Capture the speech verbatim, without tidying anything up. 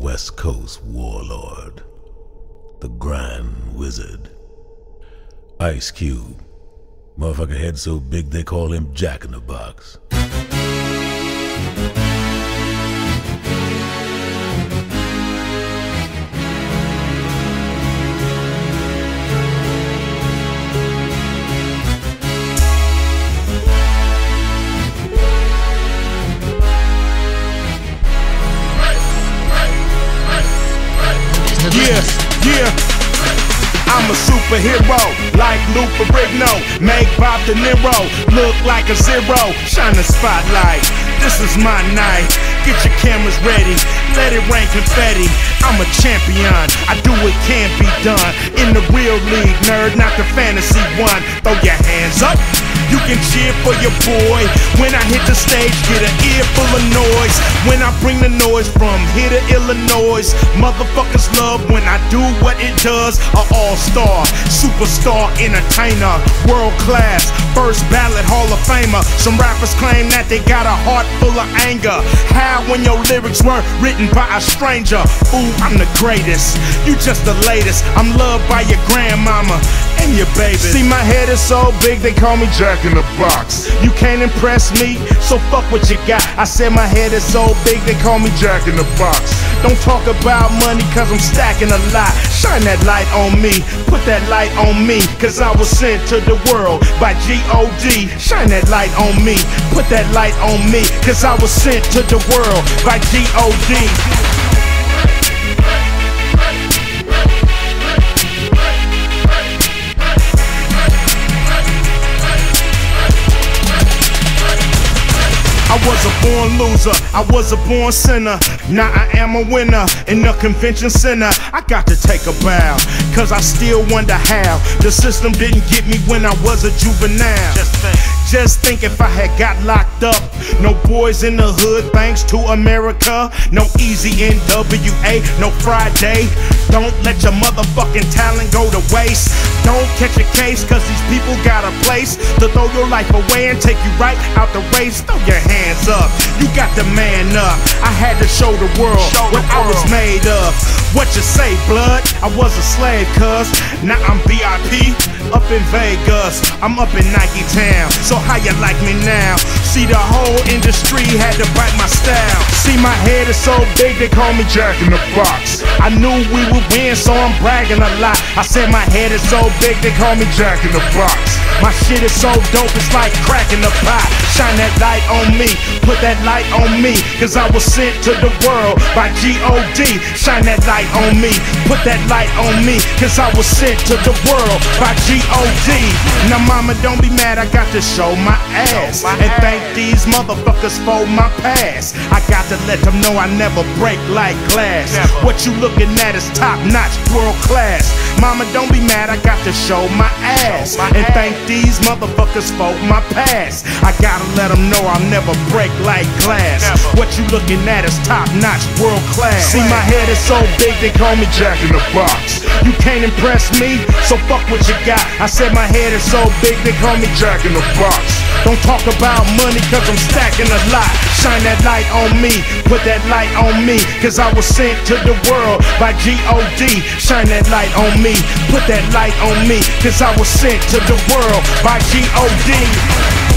West Coast warlord, the grime wizard. Ice Cube, motherfucker head so big they call him Jack in the Box. Yeah, yeah, I'm a superhero, like Lou Ferrigno, maybach, deniro, look like a zero, shine the spotlight, this is my night, get your cameras ready, let it rain confetti, I'm a champion, I do what can't be done, in the real league, nerd, not the fantasy one, throw your hands up. You can cheer for your boy. When I hit the stage, get an ear full of noise. When I bring the noise from here to Illinois, motherfuckers love when I do what it does. A all-star, superstar, entertainer, world class, first ballad Hall of Famer. Some rappers claim that they got a heart full of anger. How when your lyrics weren't written by a stranger? Ooh, I'm the greatest, you just the latest. I'm loved by your grandmama and your baby. See, my head is so big they call me Jack in the Box. You can't impress me, so fuck what you got. I said my head is so big they call me Jack in the Box. Don't talk about money cause I'm stacking a lot. Shine that light on me, put that light on me, cause I was sent to the world by G O D. Shine that light on me, put that light on me, cause I was sent to the world by G O D. I was a born loser, I was a born sinner. Now I am a winner in the convention center. I got to take a bow, cause I still wonder how the system didn't get me when I was a juvenile. Just think, Just think if I had got locked up. No boys in the hood, thanks to America. No easy N W A, no Friday. Don't let your motherfucking talent go to waste. Don't catch a case, cause these people got a place to throw your life away and take you right out the race. Throw your hands up, you got to man up. I had to show the world show what the world. I was made of. What you say, blood? I was a slave, cuz now I'm V I P up in Vegas. I'm up in Nike Town, so how you like me now? See, the whole industry had to bite my style. See, my head is so big they call me Jack in the Box. I knew we would win, so I'm bragging a lot. I said my head is so big they call me Jack in the Box. My shit is so dope, it's like cracking the pot. Shine that light on me, put that light on me, cause I was sent to the world by G O D. Shine that light on me, put that light on me, cause I was sent to the world by G O D. Now mama, don't be mad, I got to show my ass and thank these motherfuckers for my past. I got to let them know I never break like glass. What you looking at is top notch, world class. Mama, don't be mad, I got to show my ass and thank these motherfuckers for my past. I gotta let them know I'll never break like glass. What you looking at is top notch, world class. See, my head is so big they call me Jack in the Box. You can't impress me, so fuck what you got. I said my head is so big they call me Jack in the Box. Don't talk about money cause I'm stacking a lot. Shine that light on me, put that light on me, cause I was sent to the world by G O D. Shine that light on me, put that light on me, cause I was sent to the world by G O D.